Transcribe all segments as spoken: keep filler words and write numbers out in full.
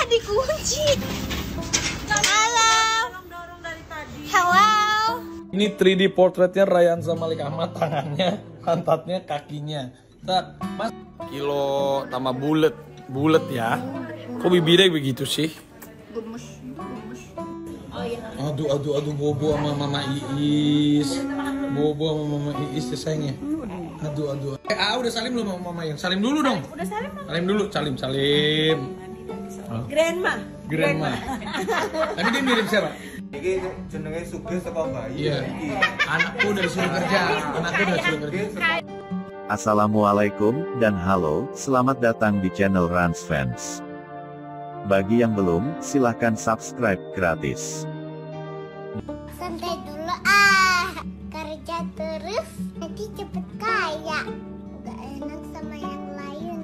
nggak dikunci. Halo. Halo. Ini tiga D portraitnya Ryan sama Malik Ahmad, tangannya, pantatnya, kakinya. Tak, Mas. Kilo tambah bulet, bulet ya. Kok bibirnya begitu sih? Gemes, gemes. Oh iya. Aduh, aduh, aduh, bobo sama Mama Iis. Bobo sama Mama Iis ya sayangnya. Aduh, aduh. Eh, ah, udah salim belum sama Mama yang? Salim dulu dong. Udah salim dong. Salim dulu, salim, salim. Oh. Grandma. Grandma. Tapi dia mirip siapa? Iki jenenge Sugih saka bayi. Iya. Anakku udah disuruh kerja. Anakku udah disuruh kerja. Assalamualaikum dan halo, selamat datang di channel Rans Fans. Bagi yang belum, silahkan subscribe gratis. Santai dulu ah, kerja terus nanti cepet kaya. Gak enak sama yang lain.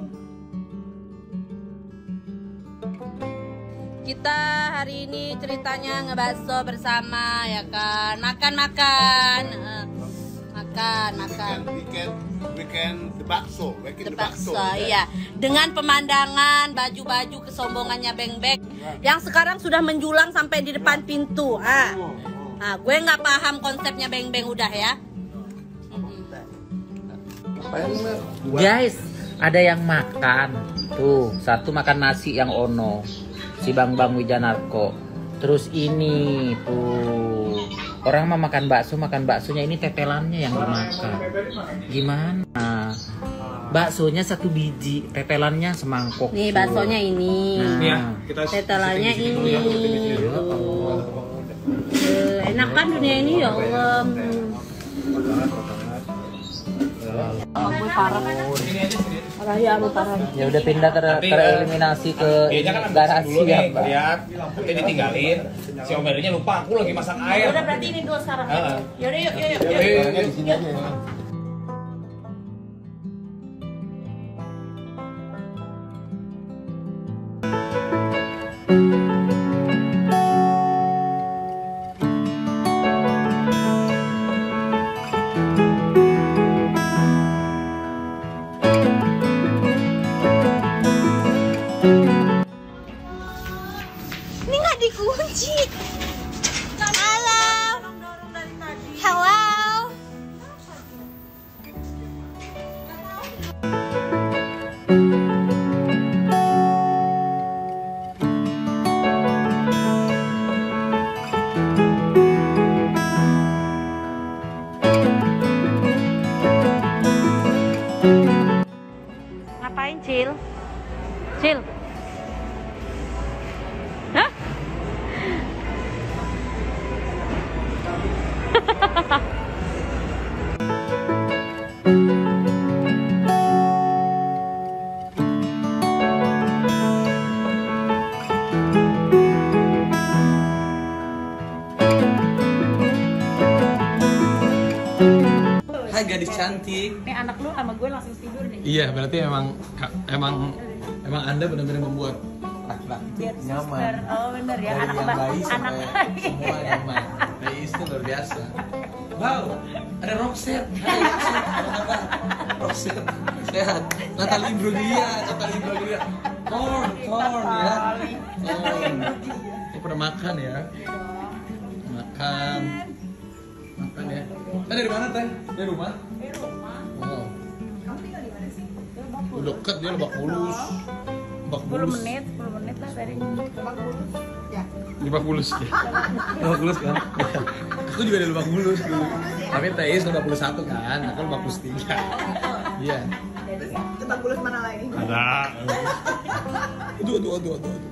Kita hari ini ceritanya ngebahso bersama ya kan, makan-makan, uh, makan, makan. Weekend, weekend the bakso, weekend the bakso. Iya, dengan pemandangan baju-baju kesombongannya Beng Beng yang sekarang sudah menjulang sampai di depan pintu. Ah, ah gue nggak paham konsepnya Beng Beng udah ya. Guys, ada yang makan. Tuh, satu makan nasi yang ono. Si Bang Bang Wijanarko. Terus ini tuh orang mah makan bakso, makan baksonya ini tetelannya yang dimakan. Gimana? Baksonya satu biji, tetelannya semangkok. Nih baksonya ini. Nah, Nih ya, kita tetelannya syuting di ini. sini dulu ya, syuting di sini dulu. Tuh. Eh, enak kan dunia ini ya Allah. Gue parah. Parah ya, lu parah. ya udah pindah ter tereliminasi ke garasi ya, Pak. Lihat, nanti ditinggalin. Si Omernya lupa, aku lagi masak air. Udah berarti ini dulu sekarang. Heeh. Yaudah yuk yuk yuk. Yuk, yuk, yuk, di sini aja. Ini nggak dikunci. Halo. Halo. Ngapain, Cil? Cil. Hah? Hai gadis cantik. Nih anak lu sama gue langsung tidur nih. Iya, berarti emang emang emang Anda benar-benar membuat laki-laki itu nyaman. Oh bener ya, Dari anak yang ba- bayi anak sampai bayi. semua nyaman. Bayi itu luar biasa. Wow, ada Roxette, ada Roxette, apa kabar? Roxette, sehat. Natalie Imbruglia, Natalie Imbruglia. Corn, corn ya. Corn. Ini pernah makan ya? Makan. Makan ya. Teh dari mana teh? Dari rumah? Di rumah. Oh. Kamu tinggal di mana sih? Udah deket dia Lebak Bulus. Lebak sepuluh Bulus. menit, sepuluh menit lah dari Lebak Bulus. Ya. Lebak Bulus ya. Lebak Bulus kan? Aku juga dari Lebak Bulus dulu. Tapi Teis Lebak Bulus satu kan, aku Lebak Bulus tiga. Iya. Lebak Bulus mana lagi? Ada. Aduh, aduh, aduh, aduh, aduh.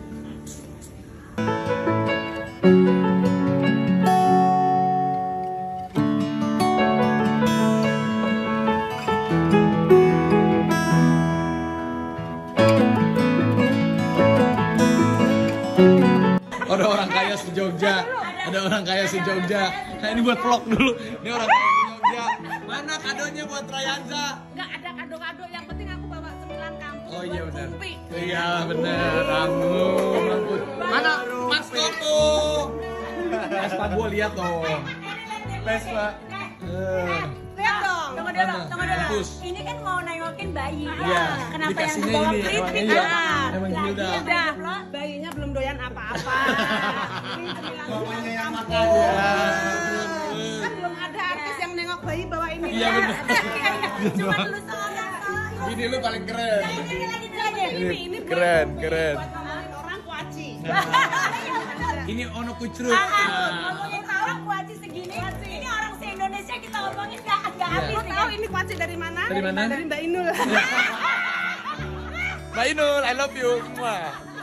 Ada orang kaya se Jogja, ada orang kaya se Jogja. Nah ini buat vlog dulu. Ini orang kaya se Jogja. Mana kadonya buat Rayanza? Nggak ada kado-kado, yang penting aku bawa sembilan kampung. Oh iya benar. Kumpi. Iya benar. Rambut, rambut. Mana Mas Toto? Vespa gua lihat dong. Vespa. Eh. Lihat dong. Tunggu dulu, Mana? tunggu dulu. Mampus. Ini kan mau nengokin bayi. Iya. Kenapa yang Dikasihnya dibawa ini, Prit emang Prit? iya. Ah, Emang lagi Hilda. udah. Bayinya belum makan. Kan belum ada artis yang nengok bayi bawa ini. Iya benar. Cuma lu sama Tante. Ini lu paling keren. Ini lagi aja. Ini keren, keren. Orang kuaci. Ini ono kucrut. Ngomongin orang kuaci segini. Ini orang se-Indonesia kita ngomongin gak agak habis. Mau tahu ini kuaci dari mana? Dari mana? Dari Mbak Inul. Mbak Inul, I love you semua.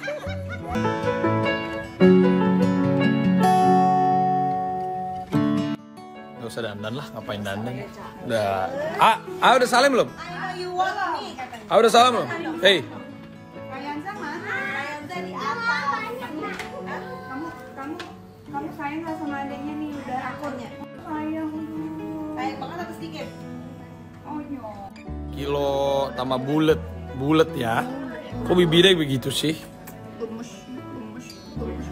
Gak usah dandan lah, ngapain dandan? Udah. Ah, ah udah salim belum? Ah udah salam belum? Hey. Kayanza mana? Kayanza di atas. Kamu kamu kamu sayang gak sama adanya nih udah akunnya? Sayang. Sayang banget atau sedikit? Oh nyok. Kilo tambah bulet, bulet ya. Kok bibirnya begitu sih? Gemes, gemes, gemes.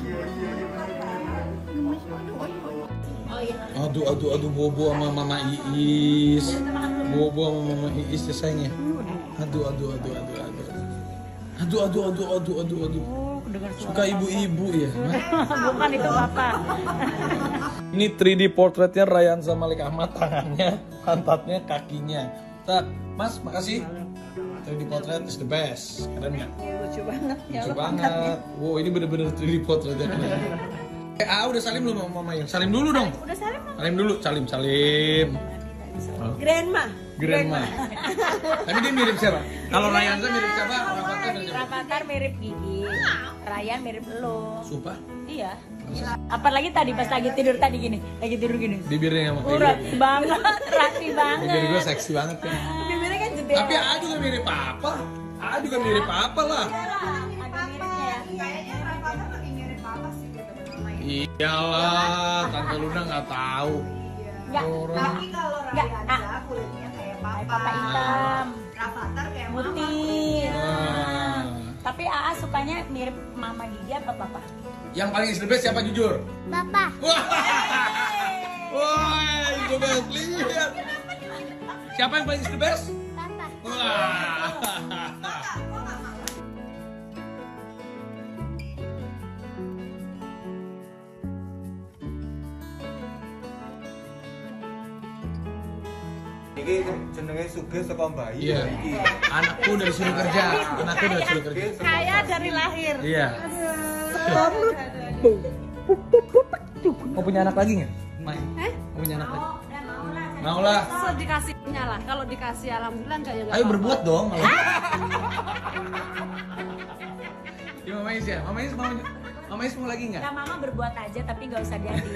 Aduh, aduh, aduh, bobo sama Mama Iis. Bobo sama Mama Iis ya sayangnya. Aduh, aduh, aduh, aduh, aduh. Aduh, aduh, aduh, aduh, aduh, aduh. Suka ibu-ibu ya? Bukan itu Bapak. Ini tiga D portraitnya Ryan sama Malik Ahmad, tangannya, pantatnya, kakinya. Tak, Mas, makasih. tiga D portrait is the best. Keren nggak? Lucu banget. Lucu banget. Wow, ini bener-bener tiga D portraitnya. Eh, ah, udah salim belum sama Mama Yung? Salim dulu dong. Udah salim dong. Salim dulu, salim, salim. Grandma. Grandma. Tapi dia mirip siapa? Kalau Ryan mirip siapa? Rafathar mirip siapa? Rafathar mirip Gigi. Ryan mirip lo. Sumpah? Iya. Apalagi tadi pas lagi tidur tadi gini, lagi tidur gini. Bibirnya sama Oh, rapi banget, rapi banget. Bibir gue seksi banget kan. Bibirnya kan gede. Tapi A juga mirip apa? A juga mirip apa lah? Agak mirip ya. Kayaknya Rafathar lebih mirip papa sih gitu. Iyalah, Tante Luna nggak tahu. Enggak. Tapi kalau Enggak. Ryanza kulitnya kayak papa. Papa hitam, Rafathar kayak mama. putih. Wah. Tapi A A sukanya mirip Mama Gigi apa Papa? Yang paling is the best siapa jujur? Papa. Wah, wah, is the best. Lihat. Siapa yang paling is the best? Papa. Wah. Iki jenenge sugih saka bayi. Iya. Anakku udah disuruh kerja. Anakku udah disuruh kerja. Kaya dari lahir. Iya. Mau punya anak lagi nggak? Mai. Mau punya anak lagi? Mau lah. Kalau dikasihnya lah, kalau dikasih alhamdulillah enggak ya. Ayo berbuat dong. Ya Mama Is ya. Mama Is mau Mama Is mau lagi nggak? Ya Mama berbuat aja tapi nggak usah diadil.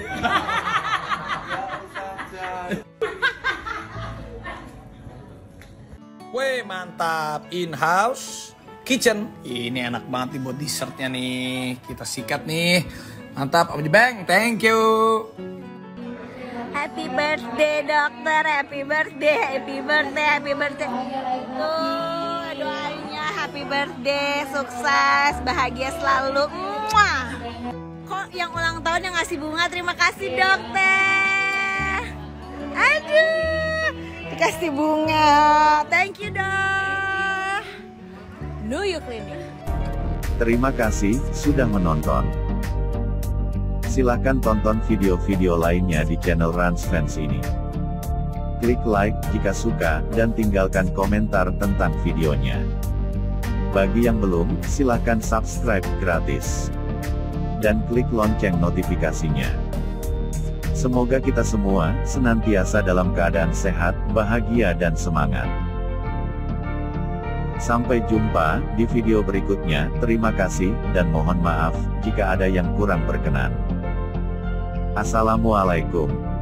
Weh mantap, in house kitchen. Ini enak banget nih buat dessertnya nih. Kita sikat nih. Mantap, Om Jebeng, thank you. Happy birthday dokter, happy birthday, happy birthday, happy birthday. Tuh doanya happy birthday, sukses, bahagia selalu. Muah. Kok yang ulang tahun yang ngasih bunga, terima kasih dokter. Aduh, dikasih bunga, thank you dok. Nuyu Klinik. Terima kasih sudah menonton. Silahkan tonton video-video lainnya di channel Rans Fans ini. Klik like jika suka dan tinggalkan komentar tentang videonya. Bagi yang belum, silahkan subscribe gratis. Dan klik lonceng notifikasinya. Semoga kita semua senantiasa dalam keadaan sehat, bahagia dan semangat. Sampai jumpa di video berikutnya. Terima kasih dan mohon maaf jika ada yang kurang berkenan. Assalamualaikum.